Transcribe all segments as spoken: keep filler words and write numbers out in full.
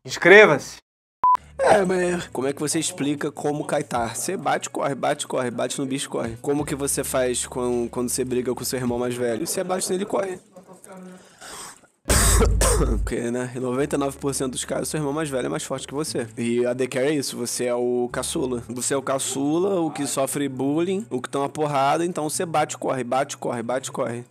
Inscreva-se! É, mas como é que você explica como kaitar? Você bate, corre, bate, corre, bate no bicho, corre. Como que você faz quando, quando você briga com seu irmão mais velho? Você bate nele e corre. Porque, né, em noventa e nove por cento dos casos, seu irmão mais velho é mais forte que você. E a D-Carry é isso, você é o caçula. Você é o caçula, o que sofre bullying, o que toma porrada, então você bate, corre, bate, corre, bate, corre.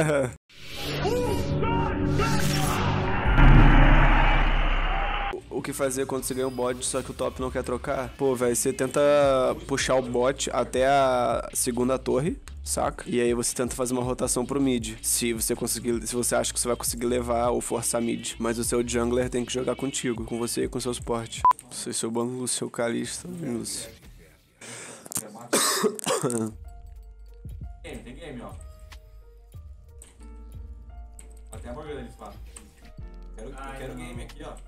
O que fazer quando você ganha um bot, só que o top não quer trocar? Pô, velho, você tenta puxar o bot até a segunda torre, saca? E aí você tenta fazer uma rotação pro mid. Se você conseguir, se você acha que você vai conseguir levar ou forçar mid. Mas o seu jungler tem que jogar contigo, com você e com seu suporte. Sei seu banco, o seu Kalista, Lúcio. Game, tem game, ó. Até a Morgana eles falam. Quero, Ai, quero não. game aqui, ó.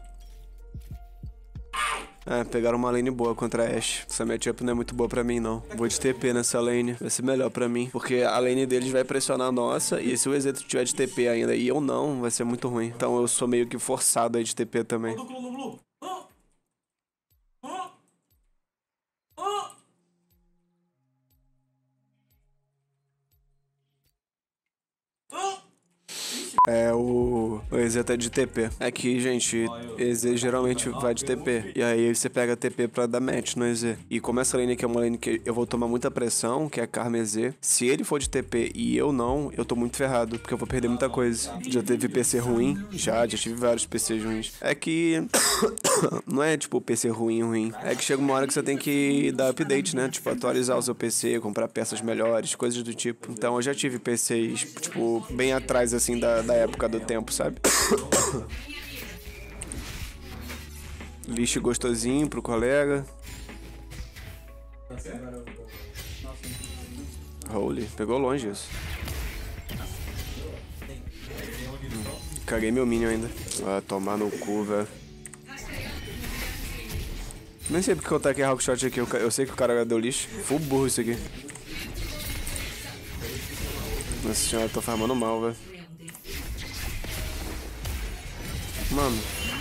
É, pegaram uma lane boa contra a Ashe. Essa matchup não é muito boa pra mim, não. Vou de T P nessa lane. Vai ser melhor pra mim. Porque a lane deles vai pressionar a nossa. E se o Exeto tiver de T P ainda e eu não, vai ser muito ruim. Então eu sou meio que forçado aí de T P também. Blue, blue, blue. Ah! Ah! Ah! Ah! É, o, o Exeto é de T P. Aqui, gente, EZ geralmente vai de T P. E aí você pega T P pra dar match no E Z. E como essa lane aqui é uma lane que eu vou tomar muita pressão, que é Karma E Z, se ele for de T P e eu não, eu tô muito ferrado, porque eu vou perder muita coisa. Já teve P C ruim? Já, já tive vários P Cs ruins. É que não é tipo P C ruim, ruim. É que chega uma hora que você tem que dar update, né? Tipo, atualizar o seu P C, comprar peças melhores, coisas do tipo. Então eu já tive P Cs, tipo, bem atrás, assim, da, da época do tempo, sabe? Lixo gostosinho pro colega. Holy, pegou longe isso. Hum, caguei meu minion ainda. Ah, tomar no cu, velho. Nem sei porque eu taquei Hawkshot aqui, eu, eu sei que o cara deu lixo. Full burro isso aqui. Nossa senhora, eu tô farmando mal, velho. Mano.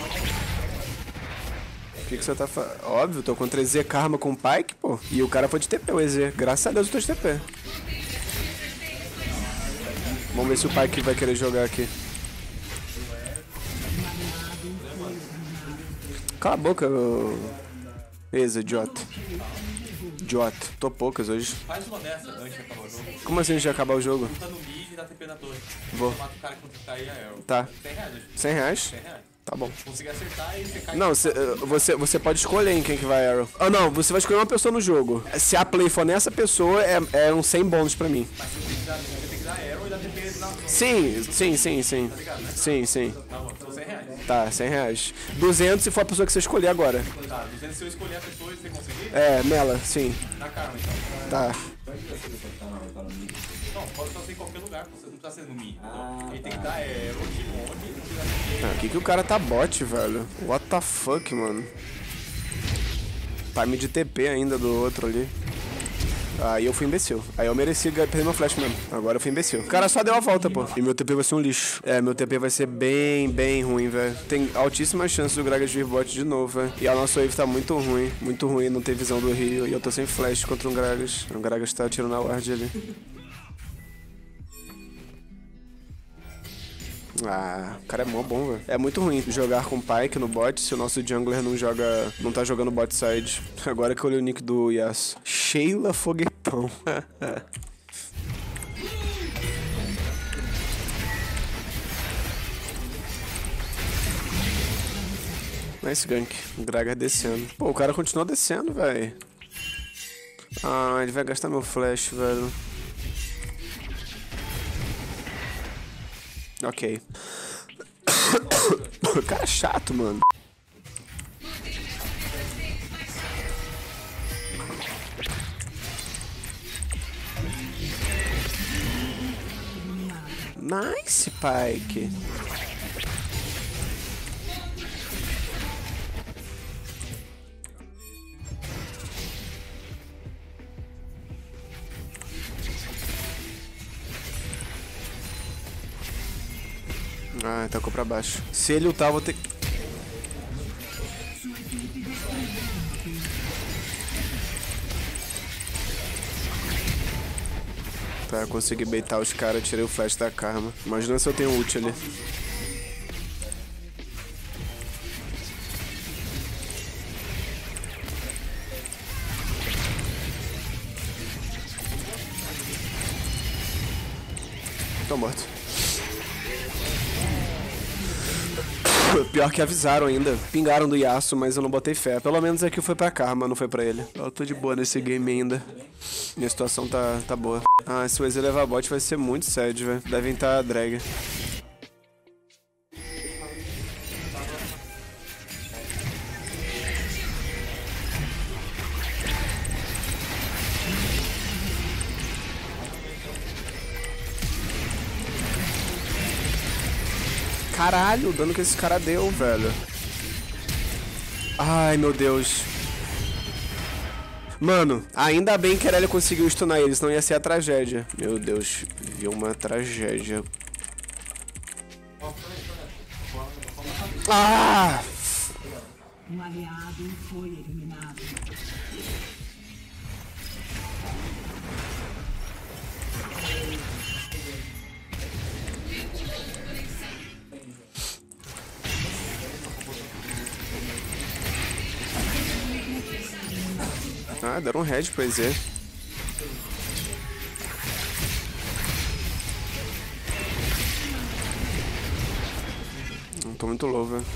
O que que você tá fazendo? Óbvio, tô contra E Z Karma com Pyke, pô. E o cara foi de T P, o E Z. Graças a Deus eu tô de T P. Vamos ver se o Pyke vai querer jogar aqui. Cala a boca, ô... E Z, idiota. Idiota. Tô poucas hoje. Faz uma dessa antes de acabar o jogo. Como assim já acabar o jogo? Luta no mid e dá T P na torre. Vou. Você mata o cara que não cair a arrow. Tá. cem reais, acho. cem reais? cem reais. Tá bom. Se conseguir acertar e você cai. Não, cê, uh, você, você pode escolher em quem que vai Arrow. Ah, não, você vai escolher uma pessoa no jogo. Se a play for nessa pessoa, é, é um cem bônus pra mim. Mas você tem que dar, você tem que dar arrow e dar T P na torre. Sim, sim, sim, sim. Tá ligado, né? Sim, sim. Tá bom, são cem reais. Tá, cem reais. duzentos se for a pessoa que você escolher agora. Tá, duzentos se eu escolher a pessoa e você conseguir, É, Mela, sim. na Karma então. Tá. Não, pode só ser em qualquer lugar, você não precisa ser no mid. Ah, ele tem que dar arrow de longe e tirar T P. Ah, que que o cara tá bot, velho? What the fuck, mano? Time de T P ainda do outro ali. Aí eu fui imbecil. Aí eu mereci perder meu flash mesmo. Agora eu fui imbecil. O cara só deu a volta, pô. E meu T P vai ser um lixo. É, meu T P vai ser bem, bem ruim, velho. Tem altíssimas chances do Gragas vir bot de novo, velho. E a nossa wave tá muito ruim. Muito ruim, não tem visão do Rio. E eu tô sem flash contra um Gragas. O Gragas tá tirando a ward ali. Ah, o cara é mó bom, velho. É muito ruim jogar com Pyke no bot se o nosso jungler não joga, não tá jogando bot side. Agora que eu olhei o nick do Yas. Sheila Foguetão. Nice gank. O Gragas descendo. Pô, o cara continua descendo, velho. Ah, ele vai gastar meu flash, velho. Ok. Cara chato, mano. Nice, Pyke. Ah, tacou pra baixo. Se ele ultar, eu vou ter... Pra conseguir baitar os caras, tirei o flash da Karma. Imagina se eu tenho ult ali. Tô morto. Pior que avisaram ainda. Pingaram do Yasuo, mas eu não botei fé. Pelo menos aqui foi pra Karma, não foi pra ele. Eu tô de boa nesse game ainda. Minha situação tá, tá boa. Ah, se o Eze levar bot vai ser muito sad, velho. Devem estar drag. Caralho, o dano que esse cara deu, velho. Ai, meu Deus. Mano, ainda bem que a Irelia conseguiu stunar eles, senão ia ser a tragédia. Meu Deus, viu uma tragédia. Ah! Um aliado foi eliminado. Ah, deram um head pro Eze. Não tô muito low, velho.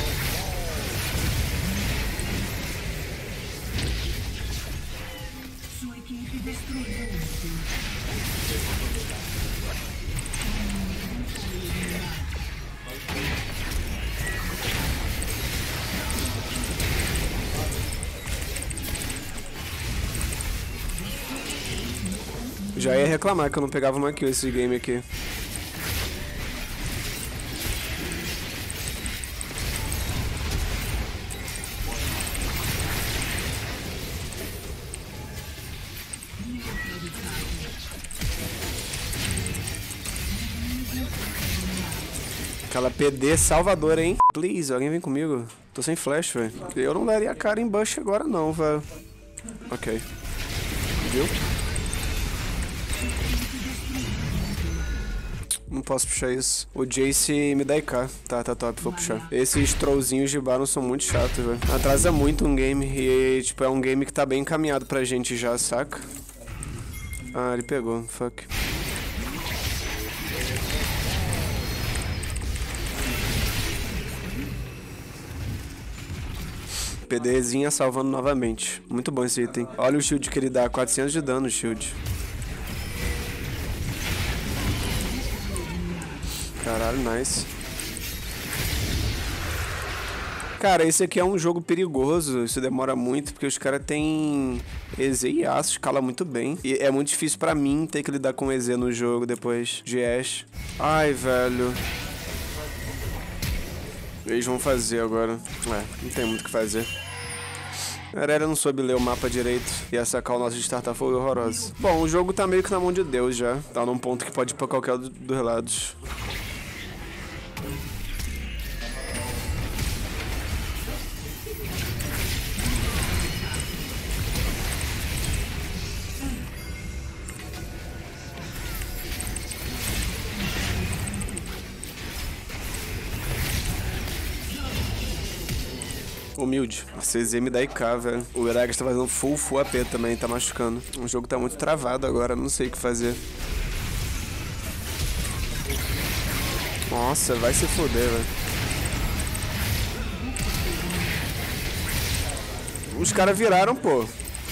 Sua equipe destruiu o Já ia reclamar que eu não pegava uma kill esse game aqui. Aquela P D salvadora, hein? Please, alguém vem comigo. Tô sem flash, velho. Eu não daria a cara em bush agora não, velho. Ok. Viu? Não posso puxar isso. O Jace me dá I K. Tá, tá top, vou puxar. Esses trollzinhos de Baron são muito chatos, velho. Atrasa muito um game e, tipo, é um game que tá bem encaminhado pra gente já, saca? Ah, ele pegou. Fuck. PDzinha salvando novamente. Muito bom esse item. Olha o shield que ele dá. quatrocentos de dano, shield. Caralho, nice. Cara, esse aqui é um jogo perigoso. Isso demora muito, porque os caras têm Eze e Yasuo, escala muito bem. E é muito difícil pra mim ter que lidar com Eze no jogo depois de Ashe. Ai, velho. Eles vão fazer agora. É, não tem muito o que fazer. A Irelia não soube ler o mapa direito. E essa call nossa de startup foi horrorosa. Bom, o jogo tá meio que na mão de Deus já. Tá num ponto que pode ir pra qualquer dos do lados. Humilde. Nossa, Eze me dá I K, velho. O Iragas tá fazendo full, full A P também, tá machucando. O jogo tá muito travado agora, não sei o que fazer. Nossa, vai se foder, velho. Os caras viraram, pô.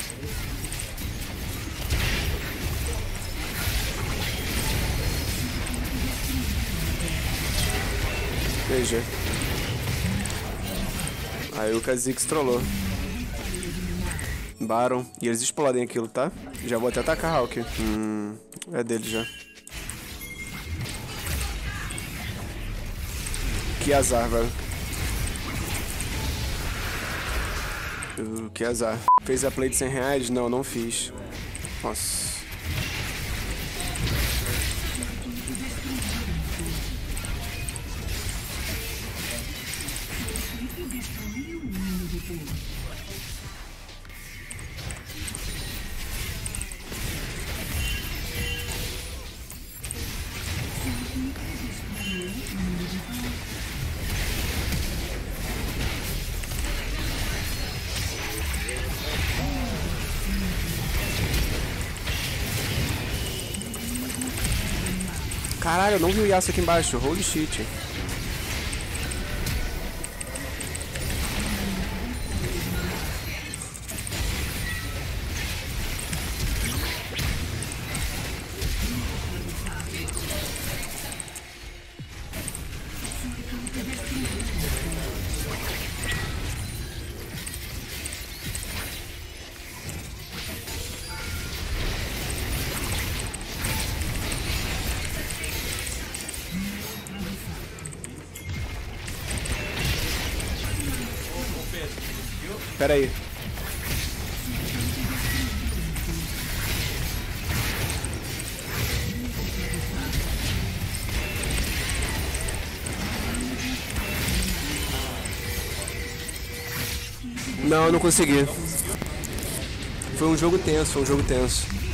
G G. Aí o Kha'Zix trollou. Baron. E eles explodem aquilo, tá? Já vou até atacar Hawk. Hum, é dele já. Que azar, velho. Uh, que azar. Fez a play de cem reais? Não, não fiz. Nossa. Caralho, eu não vi o Yasuo aqui embaixo. Holy shit. Pera aí. Não, eu não consegui. Foi um jogo tenso, foi um jogo tenso.